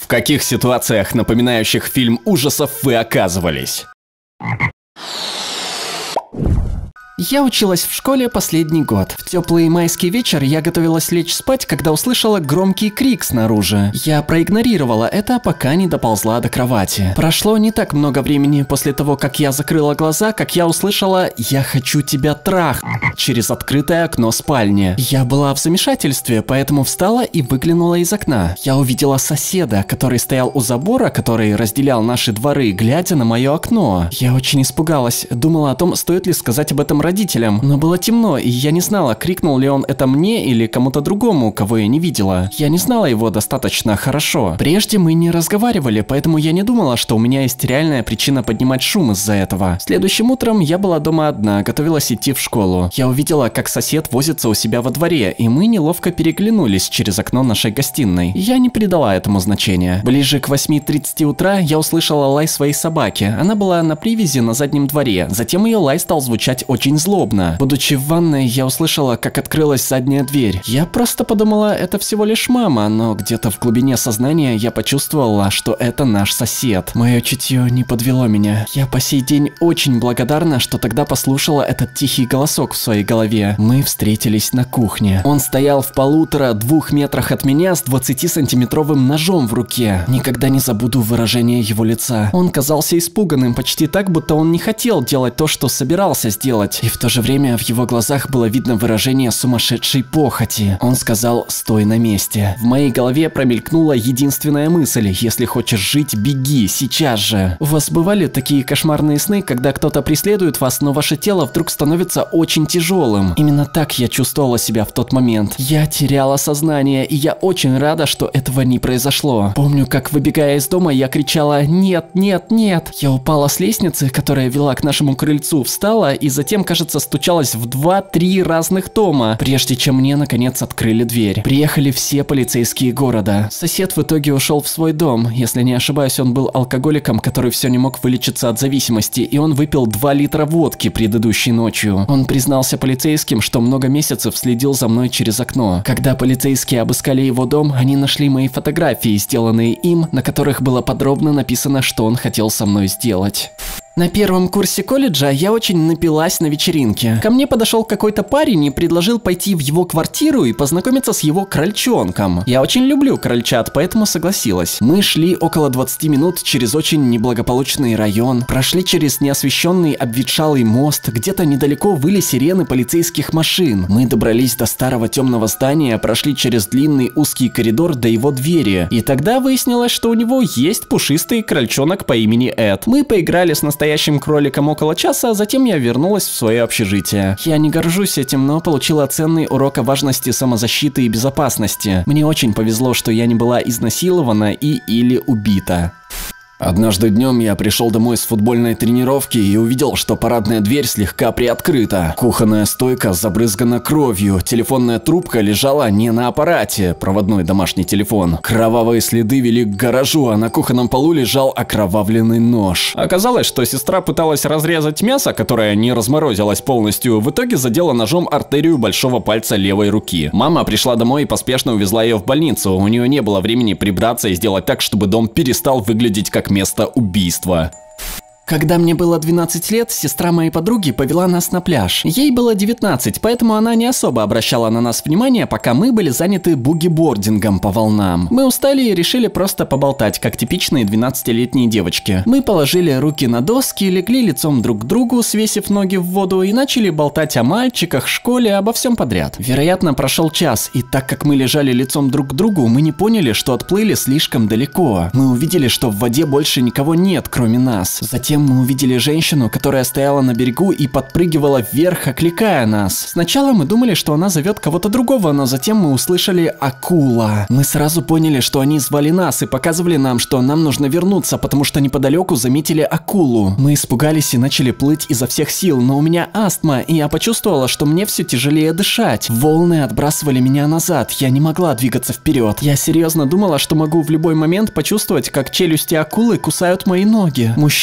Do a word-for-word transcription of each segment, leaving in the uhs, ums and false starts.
каких ситуациях, напоминающих фильм ужасов, вы оказывались? Я училась в школе последний год. В теплый майский вечер я готовилась лечь спать, когда услышала громкий крик снаружи. Я проигнорировала это, пока не доползла до кровати. Прошло не так много времени после того, как я закрыла глаза, как я услышала «Я хочу тебя трахнуть» через открытое окно спальни. Я была в замешательстве, поэтому встала и выглянула из окна. Я увидела соседа, который стоял у забора, который разделял наши дворы, глядя на мое окно. Я очень испугалась, думала о том, стоит ли сказать об этом родителям. родителям, но было темно, и я не знала, крикнул ли он это мне или кому-то другому, кого я не видела. Я не знала его достаточно хорошо. Прежде мы не разговаривали, поэтому я не думала, что у меня есть реальная причина поднимать шум из-за этого. Следующим утром я была дома одна, готовилась идти в школу. Я увидела, как сосед возится у себя во дворе, и мы неловко переглянулись через окно нашей гостиной. Я не придала этому значения. Ближе к восьми тридцати утра я услышала лай своей собаки. Она была на привязи на заднем дворе. Затем ее лай стал звучать очень злобно. Будучи в ванной, я услышала, как открылась задняя дверь. Я просто подумала, это всего лишь мама, но где-то в глубине сознания я почувствовала, что это наш сосед. Мое чутье не подвело меня. Я по сей день очень благодарна, что тогда послушала этот тихий голосок в своей голове. Мы встретились на кухне. Он стоял в полутора-двух метрах от меня с двадцатисантиметровым ножом в руке. Никогда не забуду выражение его лица. Он казался испуганным, почти так, будто он не хотел делать то, что собирался сделать. И в то же время в его глазах было видно выражение сумасшедшей похоти. Он сказал «стой на месте». В моей голове промелькнула единственная мысль: если хочешь жить, беги, сейчас же. У вас бывали такие кошмарные сны, когда кто-то преследует вас, но ваше тело вдруг становится очень тяжелым? Именно так я чувствовала себя в тот момент. Я теряла сознание, и я очень рада, что этого не произошло. Помню, как, выбегая из дома, я кричала «нет, нет, нет». Я упала с лестницы, которая вела к нашему крыльцу, встала и затем, кажется, стучалась в два-три разных дома, прежде чем мне наконец открыли дверь. Приехали все полицейские города. Сосед в итоге ушел в свой дом. Если не ошибаюсь, он был алкоголиком, который все не мог вылечиться от зависимости, и он выпил два литра водки предыдущей ночью. Он признался полицейским, что много месяцев следил за мной через окно. Когда полицейские обыскали его дом, они нашли мои фотографии, сделанные им, на которых было подробно написано, что он хотел со мной сделать. На первом курсе колледжа я очень напилась на вечеринке. Ко мне подошел какой-то парень и предложил пойти в его квартиру и познакомиться с его крольчонком. Я очень люблю крольчат, поэтому согласилась. Мы шли около двадцати минут через очень неблагополучный район, прошли через неосвещенный обветшалый мост, где-то недалеко выли сирены полицейских машин. Мы добрались до старого темного здания, прошли через длинный узкий коридор до его двери, и тогда выяснилось, что у него есть пушистый крольчонок по имени Эд. Мы поиграли с настоящим кроликом около часа, а затем я вернулась в свое общежитие. Я не горжусь этим, но получила ценный урок о важности самозащиты и безопасности. Мне очень повезло, что я не была изнасилована и или убита. Однажды днем я пришел домой с футбольной тренировки и увидел, что парадная дверь слегка приоткрыта. Кухонная стойка забрызгана кровью, телефонная трубка лежала не на аппарате, проводной домашний телефон. Кровавые следы вели к гаражу, а на кухонном полу лежал окровавленный нож. Оказалось, что сестра пыталась разрезать мясо, которое не разморозилось полностью, в итоге задела ножом артерию большого пальца левой руки. Мама пришла домой и поспешно увезла ее в больницу. У нее не было времени прибраться и сделать так, чтобы дом перестал выглядеть как место убийства. Когда мне было двенадцать лет, сестра моей подруги повела нас на пляж. Ей было девятнадцать, поэтому она не особо обращала на нас внимание, пока мы были заняты бугибордингом по волнам. Мы устали и решили просто поболтать, как типичные двенадцатилетние девочки. Мы положили руки на доски, легли лицом друг к другу, свесив ноги в воду, и начали болтать о мальчиках, школе, обо всем подряд. Вероятно, прошел час, и так как мы лежали лицом друг к другу, мы не поняли, что отплыли слишком далеко. Мы увидели, что в воде больше никого нет, кроме нас. Затем мы увидели женщину, которая стояла на берегу и подпрыгивала вверх, окликая нас. Сначала мы думали, что она зовет кого-то другого, но затем мы услышали «акула». Мы сразу поняли, что они звали нас и показывали нам, что нам нужно вернуться, потому что неподалеку заметили акулу. Мы испугались и начали плыть изо всех сил, но у меня астма, и я почувствовала, что мне все тяжелее дышать. Волны отбрасывали меня назад, я не могла двигаться вперед. Я серьезно думала, что могу в любой момент почувствовать, как челюсти акулы кусают мои ноги. Мужчина сел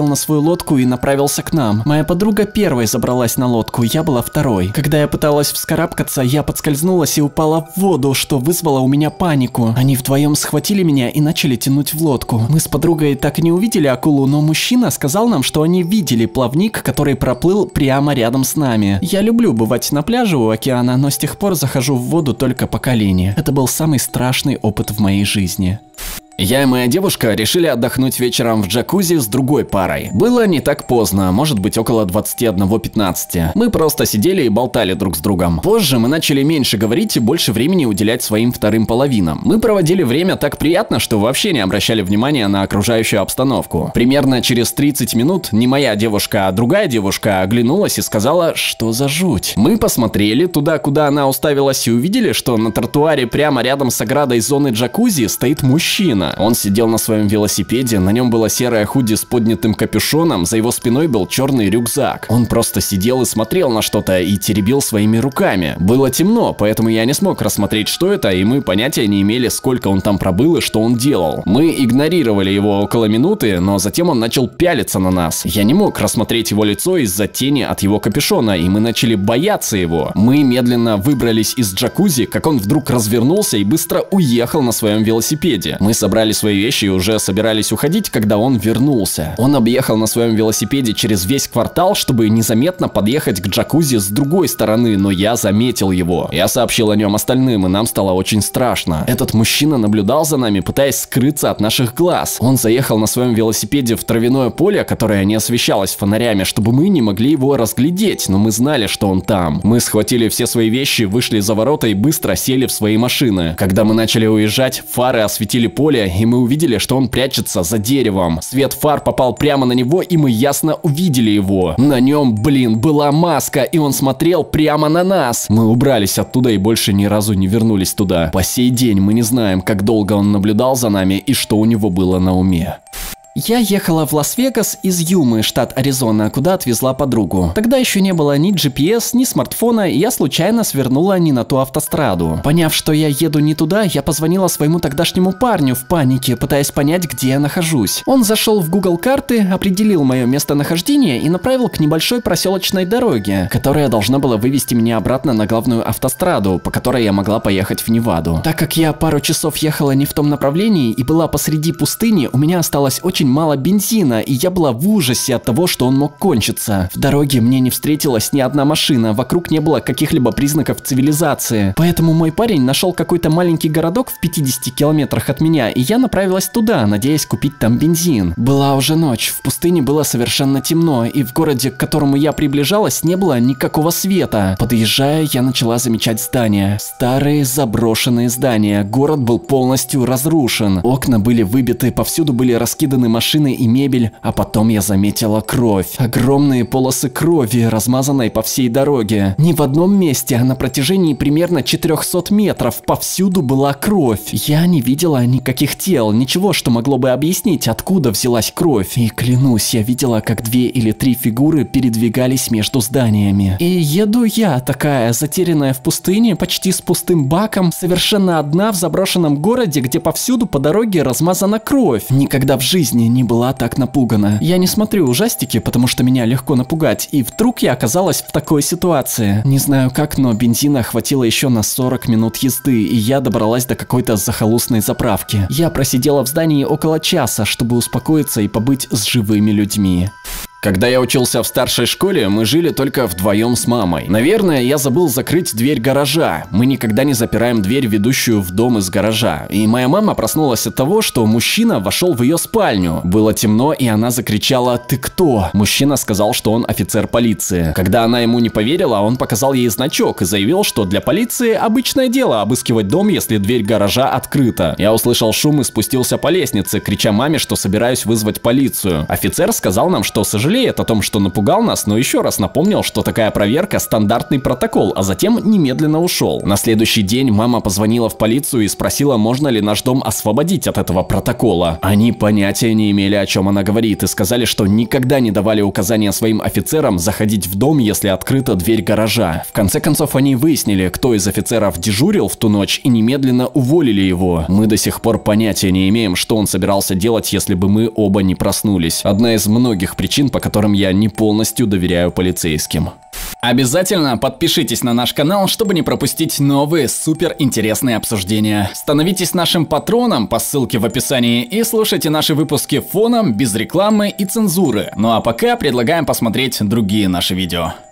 сел на свою лодку и направился к нам. Моя подруга первой забралась на лодку, я была второй. Когда я пыталась вскарабкаться, я подскользнулась и упала в воду, что вызвало у меня панику. Они вдвоем схватили меня и начали тянуть в лодку. Мы с подругой так и не увидели акулу, но мужчина сказал нам, что они видели плавник, который проплыл прямо рядом с нами. Я люблю бывать на пляже у океана, но с тех пор захожу в воду только по колени. Это был самый страшный опыт в моей жизни. Я и моя девушка решили отдохнуть вечером в джакузи с другой парой. Было не так поздно, может быть около двадцати одного пятнадцати. Мы просто сидели и болтали друг с другом. Позже мы начали меньше говорить и больше времени уделять своим вторым половинам. Мы проводили время так приятно, что вообще не обращали внимания на окружающую обстановку. Примерно через тридцать минут не моя девушка, а другая девушка оглянулась и сказала, что за жуть. Мы посмотрели туда, куда она уставилась, и увидели, что на тротуаре прямо рядом с оградой зоны джакузи стоит мужчина. Он сидел на своем велосипеде, на нем было серое худи с поднятым капюшоном, за его спиной был черный рюкзак. Он просто сидел и смотрел на что-то и теребил своими руками. Было темно, поэтому я не смог рассмотреть, что это, и мы понятия не имели, сколько он там пробыл и что он делал. Мы игнорировали его около минуты, но затем он начал пялиться на нас. Я не мог рассмотреть его лицо из-за тени от его капюшона, и мы начали бояться его. Мы медленно выбрались из джакузи, как он вдруг развернулся и быстро уехал на своем велосипеде. Мы собрали свои вещи и уже собирались уходить, когда он вернулся. Он объехал на своем велосипеде через весь квартал, чтобы незаметно подъехать к джакузи с другой стороны, но я заметил его. Я сообщил о нем остальным, и нам стало очень страшно. Этот мужчина наблюдал за нами, пытаясь скрыться от наших глаз. Он заехал на своем велосипеде в травяное поле, которое не освещалось фонарями, чтобы мы не могли его разглядеть, но мы знали, что он там. Мы схватили все свои вещи, вышли за ворота и быстро сели в свои машины. Когда мы начали уезжать, фары осветили поле, и мы увидели, что он прячется за деревом. Свет фар попал прямо на него, и мы ясно увидели его. На нем, блин, была маска, и он смотрел прямо на нас. Мы убрались оттуда и больше ни разу не вернулись туда. По сей день мы не знаем, как долго он наблюдал за нами и что у него было на уме. Я ехала в Лас-Вегас из Юмы, штат Аризона, куда отвезла подругу. Тогда еще не было ни джи пи эс, ни смартфона, и я случайно свернула не на ту автостраду. Поняв, что я еду не туда, я позвонила своему тогдашнему парню в панике, пытаясь понять, где я нахожусь. Он зашел в Google карты, определил мое местонахождение и направил к небольшой проселочной дороге, которая должна была вывести меня обратно на главную автостраду, по которой я могла поехать в Неваду. Так как я пару часов ехала не в том направлении и была посреди пустыни, у меня осталось очень мало бензина, и я была в ужасе от того, что он мог кончиться. В дороге мне не встретилась ни одна машина, вокруг не было каких-либо признаков цивилизации. Поэтому мой парень нашел какой-то маленький городок в пятидесяти километрах от меня, и я направилась туда, надеясь купить там бензин. Была уже ночь, в пустыне было совершенно темно, и в городе, к которому я приближалась, не было никакого света. Подъезжая, я начала замечать здания. Старые заброшенные здания. Город был полностью разрушен. Окна были выбиты, повсюду были раскиданы машины и мебель, а потом я заметила кровь. Огромные полосы крови, размазанной по всей дороге. Не в одном месте, а на протяжении примерно четырёхсот метров повсюду была кровь. Я не видела никаких тел, ничего, что могло бы объяснить, откуда взялась кровь. И клянусь, я видела, как две или три фигуры передвигались между зданиями. И еду я, такая затерянная в пустыне, почти с пустым баком, совершенно одна в заброшенном городе, где повсюду по дороге размазана кровь. Никогда в жизни не была так напугана. Я не смотрю ужастики, потому что меня легко напугать, и вдруг я оказалась в такой ситуации. Не знаю как, но бензина хватило еще на сорок минут езды, и я добралась до какой-то захолустной заправки. Я просидела в здании около часа, чтобы успокоиться и побыть с живыми людьми. Когда я учился в старшей школе, мы жили только вдвоем с мамой. Наверное, я забыл закрыть дверь гаража. Мы никогда не запираем дверь, ведущую в дом из гаража. И моя мама проснулась от того, что мужчина вошел в ее спальню. Было темно, и она закричала: «Ты кто?». Мужчина сказал, что он офицер полиции. Когда она ему не поверила, он показал ей значок и заявил, что для полиции обычное дело обыскивать дом, если дверь гаража открыта. Я услышал шум и спустился по лестнице, крича маме, что собираюсь вызвать полицию. Офицер сказал нам, что сожалеет, сожалеет о том, что напугал нас, но еще раз напомнил, что такая проверка – стандартный протокол, а затем немедленно ушел. На следующий день мама позвонила в полицию и спросила, можно ли наш дом освободить от этого протокола. Они понятия не имели, о чем она говорит, и сказали, что никогда не давали указания своим офицерам заходить в дом, если открыта дверь гаража. В конце концов, они выяснили, кто из офицеров дежурил в ту ночь, и немедленно уволили его. Мы до сих пор понятия не имеем, что он собирался делать, если бы мы оба не проснулись. Одна из многих причин, по которым я не полностью доверяю полицейским. Обязательно подпишитесь на наш канал, чтобы не пропустить новые супер интересные обсуждения. Становитесь нашим патроном по ссылке в описании и слушайте наши выпуски фоном, без рекламы и цензуры. Ну а пока предлагаем посмотреть другие наши видео.